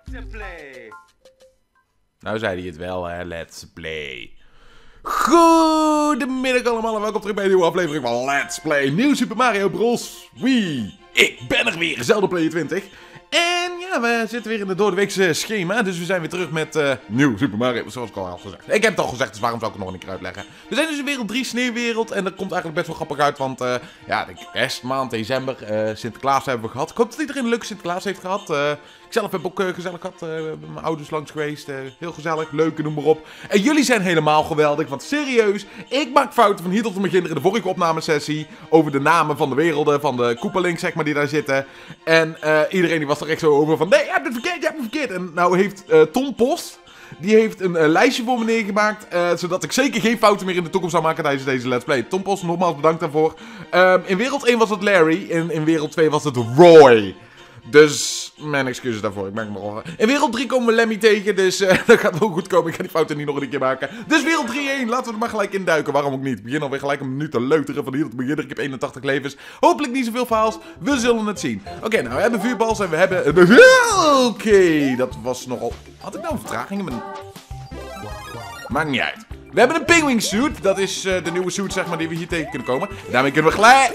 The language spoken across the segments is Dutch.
Nou zei hij het wel, hè. Let's play. Goedemiddag allemaal en welkom terug bij een nieuwe aflevering van Let's Play Nieuw Super Mario Bros. Wii. Ik ben er weer, Zelda Player 20. En ja, we zitten weer in het doordeweekse schema, dus we zijn weer terug met Nieuw Super Mario, zoals ik al had gezegd. Ik heb het al gezegd, dus waarom zou ik het nog een keer uitleggen? We zijn dus in wereld 3 sneeuwwereld en dat komt eigenlijk best wel grappig uit, want ja, de kerstmaand, december, Sinterklaas hebben we gehad. Ik hoop dat iedereen een leuke Sinterklaas heeft gehad. Ik zelf heb ook gezellig gehad, mijn ouders langs geweest, heel gezellig, leuk, noem maar op. En jullie zijn helemaal geweldig, want serieus, ik maak fouten van hier tot en met in de vorige opnamesessie over de namen van de werelden, van de Koopalings, zeg maar, die daar zitten. En iedereen die was er echt zo over van, nee, je hebt het verkeerd, je hebt het verkeerd. En nou heeft Tom Post, die heeft een lijstje voor me neergemaakt, zodat ik zeker geen fouten meer in de toekomst zou maken tijdens deze Let's Play. Tom Post, nogmaals bedankt daarvoor. In wereld 1 was het Larry, in wereld 2 was het Roy. Dus, mijn excuses daarvoor, ik maak me al. In wereld 3 komen we Lemmy tegen, dus dat gaat wel goed komen. Ik ga die fouten niet nog een keer maken. Dus wereld 3-1, laten we er maar gelijk induiken. Waarom ook niet? Ik begin alweer gelijk een minuut te leuteren van hier te beginnen. Ik heb 81 levens. Hopelijk niet zoveel files. We zullen het zien. Oké, nou, we hebben vuurbals en we hebben... Oké, dat was nogal... Had ik nou een vertraging in mijn... Maakt niet uit. We hebben een Penguin suit. Dat is de nieuwe suit, zeg maar, die we hier tegen kunnen komen. Daarmee kunnen we gelijk...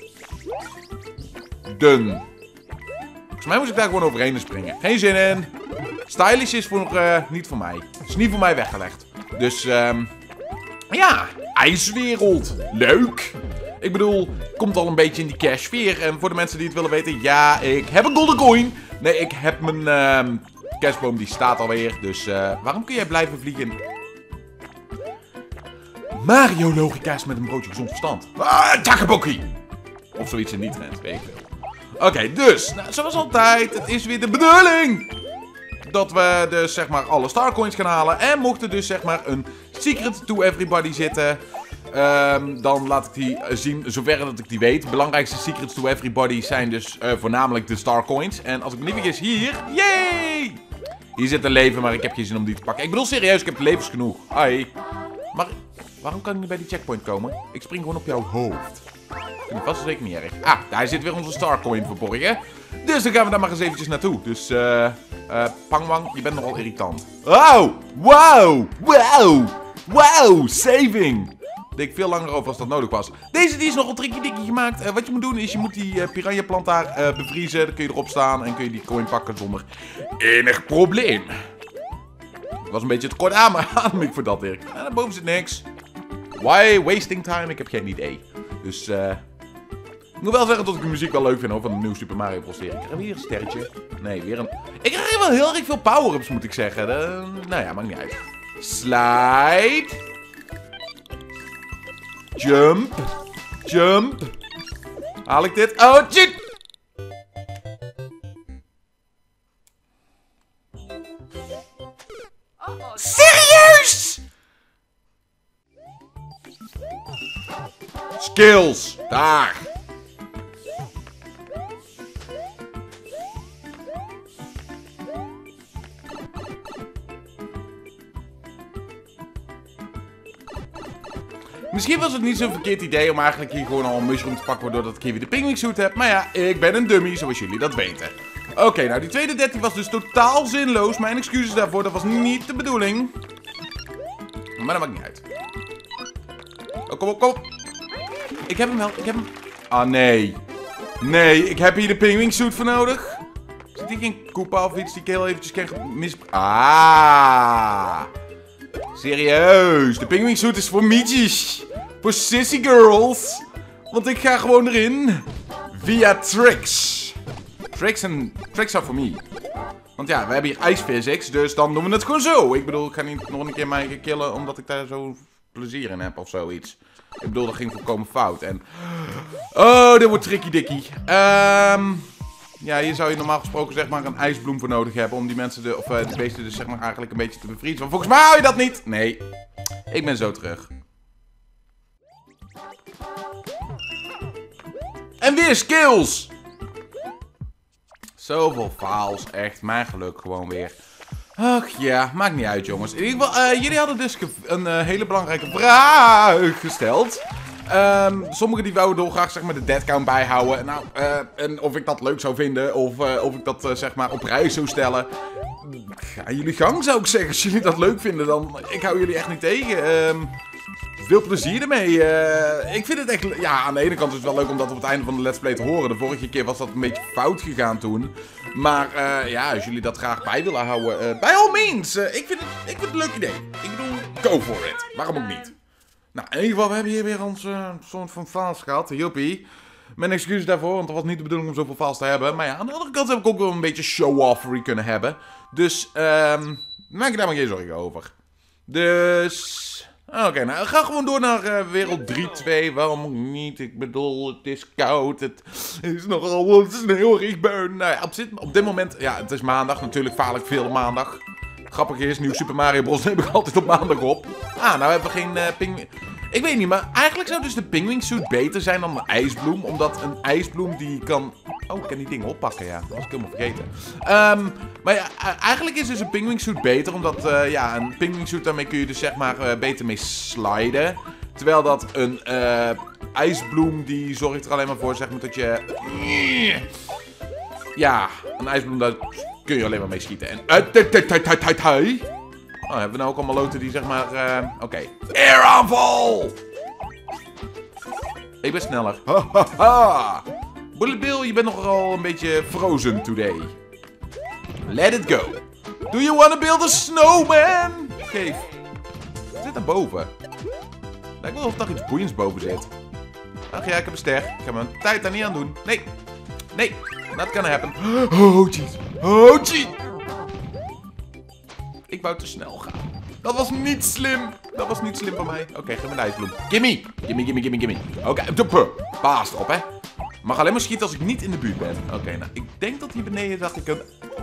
Volgens mij moest ik daar gewoon overheen springen. Geen zin in. Stylish is niet voor mij. Is niet voor mij weggelegd. Dus, ja. IJswereld. Leuk. Ik bedoel, komt al een beetje in die cash sfeer. En voor de mensen die het willen weten, ja, ik heb een golden coin. Nee, ik heb mijn cashboom, die staat alweer. Dus, waarom kun jij blijven vliegen? Mario logica's met een broodje gezond verstand. Takabokkie. Of zoiets in die trend, weet ik veel. Oké, dus, nou, zoals altijd, het is weer de bedoeling dat we dus, zeg maar, alle starcoins gaan halen. En mocht er dus, zeg maar, een secret to everybody zitten, dan laat ik die zien, zover dat ik die weet. De belangrijkste secrets to everybody zijn dus voornamelijk de starcoins. En als ik me niet vergis, hier, yay! Hier zit een leven, maar ik heb geen zin om die te pakken. Ik bedoel, serieus, ik heb levens genoeg. Ai. Maar waarom kan ik niet bij die checkpoint komen? Ik spring gewoon op jouw hoofd. Dat was zeker niet erg. Ah, daar zit weer onze starcoin verborgen. Dus dan gaan we daar maar eens eventjes naartoe. Dus, Pangwang, je bent nogal irritant. Oh, wow, wow, wow, saving. Deed ik veel langer over als dat nodig was. Deze die is nogal tricky-dicky gemaakt. Wat je moet doen is, je moet die piranha plant daar bevriezen. Dan kun je erop staan en kun je die coin pakken zonder enig probleem. Dat was een beetje te kort aan, maar adem ik voor dat, Dirk. En daarboven zit niks. Why wasting time? Ik heb geen idee. Dus, ik moet wel zeggen dat ik de muziek wel leuk vind, hoor, van de nieuwe Super Mario Bros. serie. Ik krijg weer een sterretje. Nee, weer een... Ik krijg wel heel erg veel power-ups, moet ik zeggen. Nou ja, maakt niet uit. Slide. Jump. Jump. Haal ik dit? Oh, shit! Serieus? Skills. Daar. Misschien was het niet zo'n verkeerd idee om eigenlijk hier gewoon al een mushroom te pakken, waardoor ik hier weer de Penguin suit heb. Maar ja, ik ben een dummy, zoals jullie dat weten. Oké, nou die tweede 13 was dus totaal zinloos. Mijn excuses daarvoor, dat was niet de bedoeling. Maar dat maakt niet uit. Oh, kom op, kom op. Ik heb hem wel, ik heb hem. Ah, nee. Nee, ik heb hier de Penguin suit voor nodig. Zit hier geen Koopa of iets die ik heel eventjes kan serieus, de Penguin suit is voor mietjes. Voor sissy girls. Want ik ga gewoon erin. Via tricks. Tricks are for me. Want ja, we hebben hier ice physics, dus dan doen we het gewoon zo. Ik bedoel, ik ga niet nog een keer mij killen omdat ik daar zo plezier in heb of zoiets. Ik bedoel, dat ging volkomen fout. En... oh, dit wordt tricky dikkie. Ja, hier zou je normaal gesproken zeg maar een ijsbloem voor nodig hebben om die mensen, de beesten dus zeg maar eigenlijk een beetje te bevriezen. Maar volgens mij hou je dat niet. Nee, ik ben zo terug. En weer skills. Zoveel faals, echt. Mijn geluk gewoon weer. Ach ja, maakt niet uit jongens. In ieder geval, jullie hadden dus een hele belangrijke vraag gesteld. Sommigen die wouden dolgraag zeg maar de dead count bijhouden. Nou, en of ik dat leuk zou vinden, of ik dat zeg maar op prijs zou stellen. Ga jullie gang, zou ik zeggen. Als jullie dat leuk vinden, dan ik hou jullie echt niet tegen. Veel plezier ermee. Ik vind het echt... Ja, aan de ene kant is het wel leuk om dat op het einde van de Let's Play te horen. De vorige keer was dat een beetje fout gegaan toen. Maar ja, als jullie dat graag bij willen houden, by all means. Ik vind het een leuk idee. Ik bedoel, go for it. Waarom ook niet? Nou, in ieder geval, we hebben hier weer ons soort van files gehad. Joepie. Mijn excuses daarvoor, want het was niet de bedoeling om zoveel files te hebben. Maar ja, aan de andere kant heb ik ook wel een beetje show-offery kunnen hebben. Dus, maak je daar maar geen zorgen over. Dus... Oké, nou, ga gewoon door naar wereld 3-2. Waarom ook niet? Ik bedoel, het is koud. Het is nogal sneeuwig buiten. Nou ja, op dit moment... Ja, het is maandag. Natuurlijk vaar ik veel op maandag. Grappig is, nieuw Super Mario Bros. neem ik altijd op maandag op. Nou hebben we geen pinguïn... Ik weet niet, maar eigenlijk zou dus de Pinguïn suit beter zijn dan een ijsbloem. Omdat een ijsbloem die kan... Oh, ik kan die dingen oppakken, ja. Dat was ik helemaal vergeten. Maar ja, eigenlijk is dus een Pinguïn suit beter. Omdat, ja, een Pinguïn suit daarmee kun je dus zeg maar beter mee sliden. Terwijl dat een ijsbloem, die zorgt er alleen maar voor, zeg maar, dat je... Ja, een ijsbloem, daar kun je alleen maar mee schieten. En... Oh, hebben we nou ook allemaal loten die zeg maar... Oké. Airaanval! Ik ben sneller. Hahaha. Bullet Bill, je bent nogal een beetje frozen today. Let it go. Do you wanna build a snowman? Geef. Wat zit daar boven? Lijkt wel of er iets boeiends boven zit. Ach ja, ik heb een ster. Ik ga mijn tijd daar niet aan doen. Nee. Nee. Not gonna happen. Oh, jeez. Oh, jeez. Ik wou te snel gaan. Dat was niet slim. Dat was niet slim van mij. Oké, geef me een ijsbloem. Gimme. Gimme, gimme, gimme, gimme. Oké, paas erop, hè. Mag alleen maar schieten als ik niet in de buurt ben. Oké, nou, ik denk dat hier beneden dat ik een...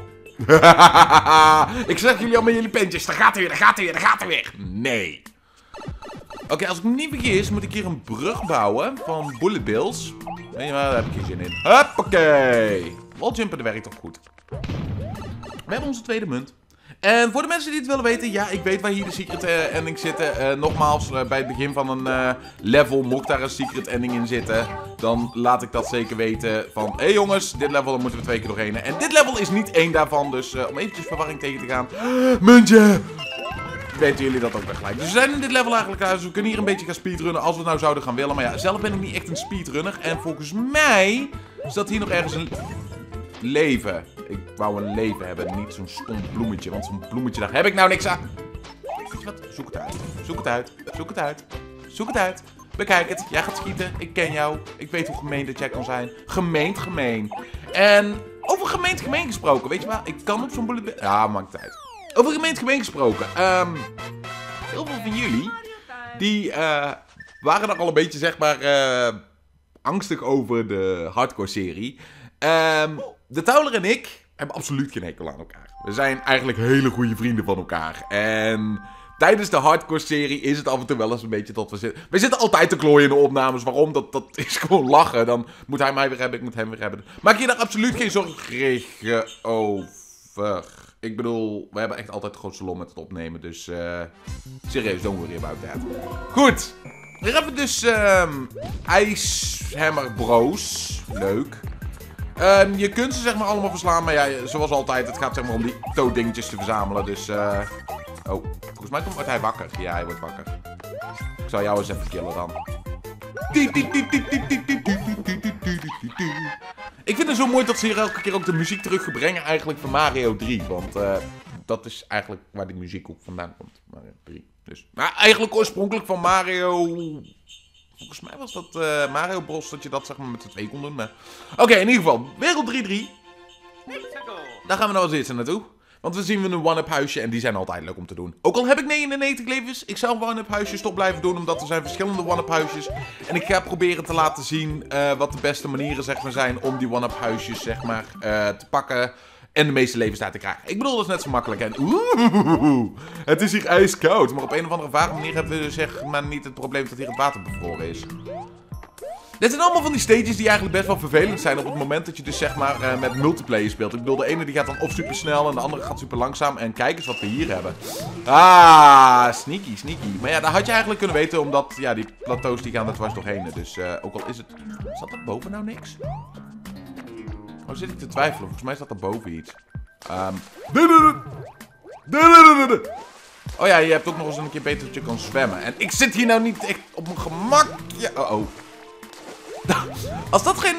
Ik zeg jullie al met jullie pentjes. Daar gaat hij weer, daar gaat hij weer, daar gaat hij weer. Nee. Oké, als ik me niet vergis, moet ik hier een brug bouwen van bullet bills. Weet je waar, daar heb ik hier zin in. Hoppakee. Walljumpen, dat werkt toch goed. We hebben onze tweede munt. En voor de mensen die het willen weten, ja, ik weet waar hier de secret endings zitten. Nogmaals, bij het begin van een level, mocht daar een secret ending in zitten, dan laat ik dat zeker weten van, hé jongens, dit level daar moeten we 2 keer doorheen. En dit level is niet één daarvan, dus om eventjes verwarring tegen te gaan. Muntje! Weten jullie dat ook weer gelijk. Dus we zijn in dit level eigenlijk thuis, dus we kunnen hier een beetje gaan speedrunnen als we nou zouden gaan willen. Maar ja, zelf ben ik niet echt een speedrunner. En volgens mij staat hier nog ergens een... leven. Ik wou een leven hebben, niet zo'n stom bloemetje. Want zo'n bloemetje, daar heb ik nou niks aan. Weet je wat? Zoek het uit. Zoek het uit. Zoek het uit. Zoek het uit. Bekijk het. Jij gaat schieten. Ik ken jou. Ik weet hoe gemeen dat jij kan zijn. Gemeend gemeen. En over gemeend gemeen gesproken. Weet je wat? Ik kan op zo'n bullet... Ja, maakt het uit. Over gemeend gemeen gesproken. Heel veel van jullie, die waren er al een beetje, zeg maar, angstig over de hardcore serie. De Towler en ik hebben absoluut geen hekel aan elkaar. We zijn eigenlijk hele goede vrienden van elkaar. En tijdens de hardcore serie is het af en toe wel eens een beetje dat we zitten. We zitten altijd te klooien in de opnames. Waarom? Dat is gewoon lachen. Dan moet hij mij weer hebben, ik moet hem weer hebben. Maak je daar absoluut geen zorgen over. Ik bedoel, we hebben echt altijd de grootste lol met het opnemen. Dus serieus, don't worry about that. Goed. Hier hebben we dus IJshammer Bros. Leuk. Je kunt ze zeg maar allemaal verslaan, maar ja, zoals altijd, het gaat zeg maar om die toaddingetjes te verzamelen, dus oh, volgens mij wordt hij wakker. Ja, hij wordt wakker. Ik zal jou eens even killen dan. Ik vind het zo mooi dat ze hier elke keer ook de muziek terugbrengen eigenlijk van Mario 3, want dat is eigenlijk waar die muziek ook vandaan komt. Mario 3. Dus, maar eigenlijk oorspronkelijk van Mario... Volgens mij was dat Mario Bros. Dat je dat zeg maar met z'n 2 kon doen. Maar... Oké, in ieder geval. Wereld 3-3. Daar gaan we nou als eerste naartoe. Want we zien een one-up huisje en die zijn altijd leuk om te doen. Ook al heb ik 99 levens, ik zal one-up huisjes toch blijven doen. Omdat er zijn verschillende one-up huisjes. En ik ga proberen te laten zien wat de beste manieren zeg maar, zijn om die one-up huisjes zeg maar, te pakken. En de meeste levens daar te krijgen. Ik bedoel, dat is net zo makkelijk. En het is hier ijskoud. Maar op een of andere vage manier hebben we zeg maar niet het probleem dat hier het water bevroren is. Dit zijn allemaal van die stages die eigenlijk best wel vervelend zijn op het moment dat je dus zeg maar met multiplayer speelt. Ik bedoel, de ene die gaat dan of super snel en de andere gaat super langzaam. En kijk eens wat we hier hebben. Ah, sneaky, sneaky. Maar ja, dat had je eigenlijk kunnen weten, omdat ja, die plateaus die gaan er dwars doorheen. Dus ook al is het... Zat er boven nou niks? Oh, zit ik te twijfelen? Volgens mij staat er boven iets. Oh ja, je hebt ook nog eens een keer beter dat je kan zwemmen. En ik zit hier nou niet echt op mijn gemak. Ja, oh. Als dat geen...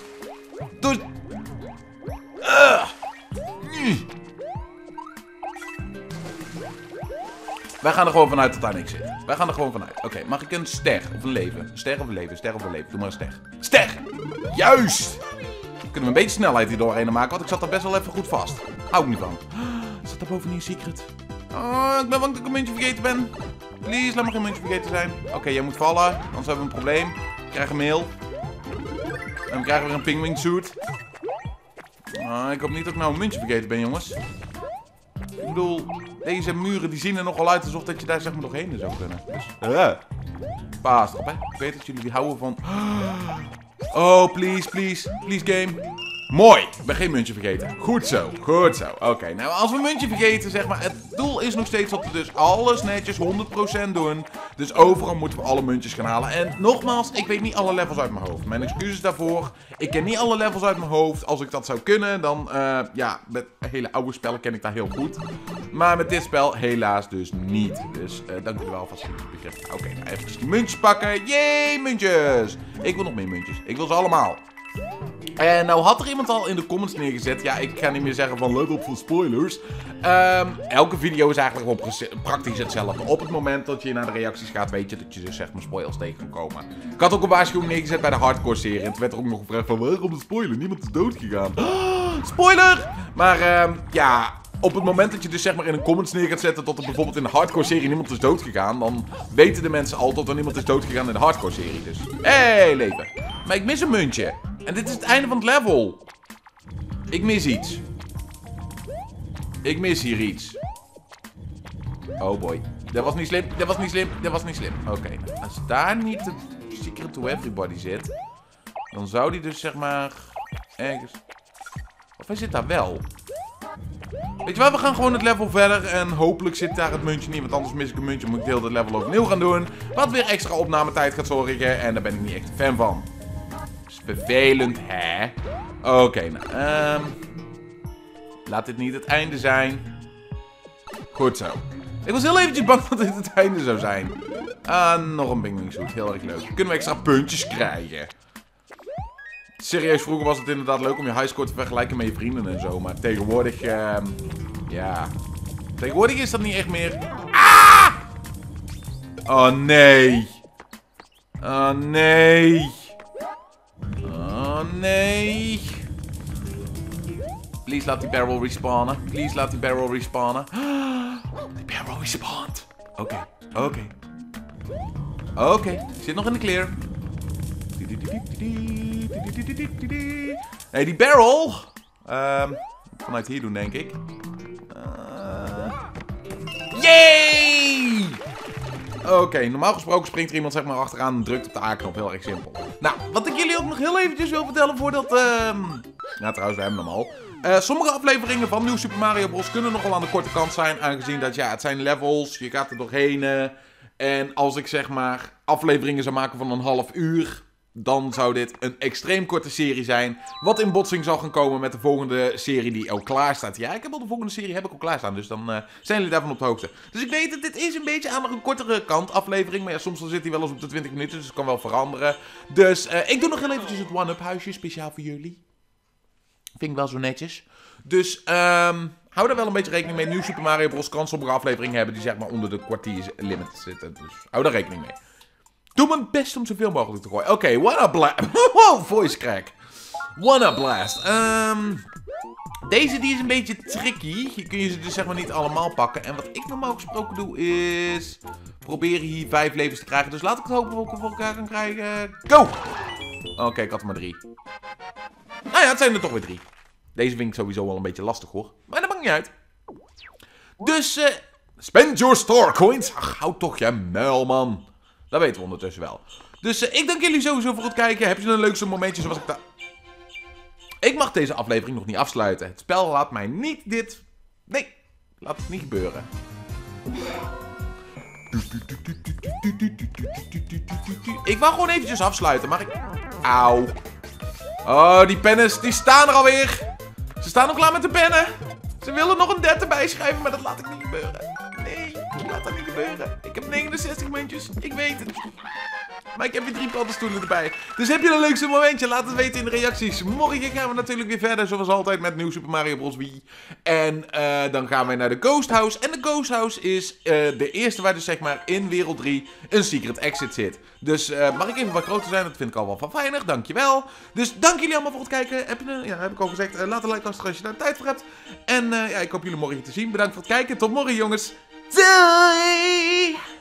Wij gaan er gewoon vanuit dat daar niks zit. Wij gaan er gewoon vanuit. Oké, mag ik een ster of een leven? Een ster of een leven? Ster of een leven? Doe maar een ster. Ster! Juist! Kunnen we een beetje snelheid hier doorheen maken, want ik zat er best wel even goed vast. Hou ik niet van. Zat daar boven niet een secret? Oh, ik ben bang dat ik een muntje vergeten ben. Please, laat me geen muntje vergeten zijn. Oké, jij moet vallen, anders hebben we een probleem. Ik krijg een mail. En we krijgen weer een pingwingsuit. Ik hoop niet dat ik nou een muntje vergeten ben, jongens. Ik bedoel, deze muren die zien er nogal uit alsof dat je daar zeg maar doorheen zou kunnen. Dus, paas op, hè. Ik weet dat jullie die houden van... Oh, please, please. Please, game. Mooi. Ik ben geen muntje vergeten. Goed zo. Goed zo. Oké, nou als we een muntje vergeten, zeg maar, het doel is nog steeds dat we dus alles netjes 100% doen. Dus overal moeten we alle muntjes gaan halen. En nogmaals, ik weet niet alle levels uit mijn hoofd. Mijn excuses daarvoor. Ik ken niet alle levels uit mijn hoofd. Als ik dat zou kunnen, dan, ja, met hele oude spellen ken ik dat heel goed. Maar met dit spel helaas dus niet. Dus, dank u wel alvast voor het begrip. Oké, nou eventjes die muntjes pakken. Yay, muntjes. Ik wil nog meer muntjes. Ik wil ze allemaal. En nou had er iemand al in de comments neergezet. Ja, ik ga niet meer zeggen van let op voor spoilers. Elke video is eigenlijk gewoon praktisch hetzelfde. Op het moment dat je naar de reacties gaat, weet je dat je dus zeg maar spoilers tegen kan komen. Ik had ook een waarschuwing neergezet bij de hardcore serie. En toen werd er ook nog gevraagd van waarom de spoiler? Niemand is dood gegaan. Spoiler! Maar ja... Op het moment dat je dus zeg maar in een comments neer gaat zetten dat er bijvoorbeeld in de hardcore serie niemand is doodgegaan, dan weten de mensen al dat er niemand is doodgegaan in de hardcore serie. Dus, hey, leven. Maar ik mis een muntje. En dit is het einde van het level. Ik mis iets. Ik mis hier iets. Oh boy. Dat was niet slim, dat was niet slim, dat was niet slim. Oké, nou, als daar niet de secret to everybody zit, dan zou die dus zeg maar ergens... Of hij zit daar wel. Weet je wat, we gaan gewoon het level verder en hopelijk zit daar het muntje niet, want anders mis ik een muntje, moet ik heel het level opnieuw gaan doen. Wat weer extra opnametijd gaat zorgen en daar ben ik niet echt een fan van. Dat is vervelend, hè? Oké, nou, laat dit niet het einde zijn. Goed zo. Ik was heel eventjes bang dat dit het einde zou zijn. Nog een pingwingsuit, heel erg leuk. Kunnen we extra puntjes krijgen? Serieus, vroeger was het inderdaad leuk om je highscore te vergelijken met je vrienden en zo. Maar tegenwoordig, ja. Tegenwoordig is dat niet echt meer. Ah! Oh nee. Oh nee. Oh nee. Please laat die barrel respawnen. Please laat die barrel respawnen. Die barrel respawnt. Oké, oké. Oké, ik zit nog in de clear. Hey, die barrel. Vanuit hier doen, denk ik. Yay! Oké, normaal gesproken springt er iemand zeg maar achteraan en drukt op de A-knop. Heel erg simpel. Nou, wat ik jullie ook nog heel eventjes wil vertellen voordat... Nou, trouwens, we hebben hem al. Sommige afleveringen van Nieuw Super Mario Bros. kunnen nogal aan de korte kant zijn. Aangezien dat, ja, het zijn levels. Je gaat er doorheen. En als ik zeg maar afleveringen zou maken van een half uur... dan zou dit een extreem korte serie zijn. Wat in botsing zal gaan komen met de volgende serie die al klaar staat. Ja, ik heb al de volgende serie al klaar staan. Dus dan zijn jullie daarvan op de hoogte. Dus ik weet dat dit is een beetje aan de kortere kant aflevering. Maar ja, soms dan zit hij wel eens op de 20 minuten. Dus het kan wel veranderen. Dus ik doe nog heel eventjes het one-up huisje. Speciaal voor jullie. Vind ik wel zo netjes. Dus hou daar wel een beetje rekening mee. Nieuw Super Mario Bros. Kan sommige afleveringen hebben die zeg maar onder de kwartierlimit zitten. Dus hou daar rekening mee. Doe mijn best om zoveel mogelijk te gooien. Oké, One-Up Blast. Wow, voice crack. One-Up Blast. Deze die is een beetje tricky. Hier kun je ze dus zeg maar niet allemaal pakken. En wat ik normaal gesproken doe is... proberen hier 5 levens te krijgen. Dus laat ik het hopen dat ik het voor elkaar kan krijgen. Go! Oké, ik had er maar 3. Nou ja, het zijn er toch weer 3. Deze vind ik sowieso wel een beetje lastig hoor. Maar dat maakt niet uit. Dus, spend your store coins. Ach, houd toch je muil, man. Dat weten we ondertussen wel. Dus ik dank jullie sowieso voor het kijken. Heb je een leukste momentje zoals ik daar... Ik mag deze aflevering nog niet afsluiten. Het spel laat mij niet dit... Nee, laat het niet gebeuren. Ik wou gewoon eventjes afsluiten, maar ik... Auw. Oh, die pennen, die staan er alweer. Ze staan al klaar met de pennen. Ze willen nog een 30 erbij schrijven, maar dat laat ik niet gebeuren. Nee, laat dat niet gebeuren. Ik heb 69 muntjes, ik weet het. Maar ik heb weer 3 paddenstoelen erbij. Dus heb je een leukste momentje? Laat het weten in de reacties. Morgen gaan we natuurlijk weer verder, zoals altijd, met Nieuw Super Mario Bros. Wii. En dan gaan wij naar de Ghost House. En de Ghost House is de eerste waar dus zeg maar in wereld 3 een secret exit zit. Dus mag ik even wat groter zijn? Dat vind ik al wel van fijner. Dankjewel. Dus dank jullie allemaal voor het kijken. Heb ik al gezegd. Laat een like achter als je daar tijd voor hebt. En ik hoop jullie morgen te zien. Bedankt voor het kijken. Tot morgen, jongens. Doei!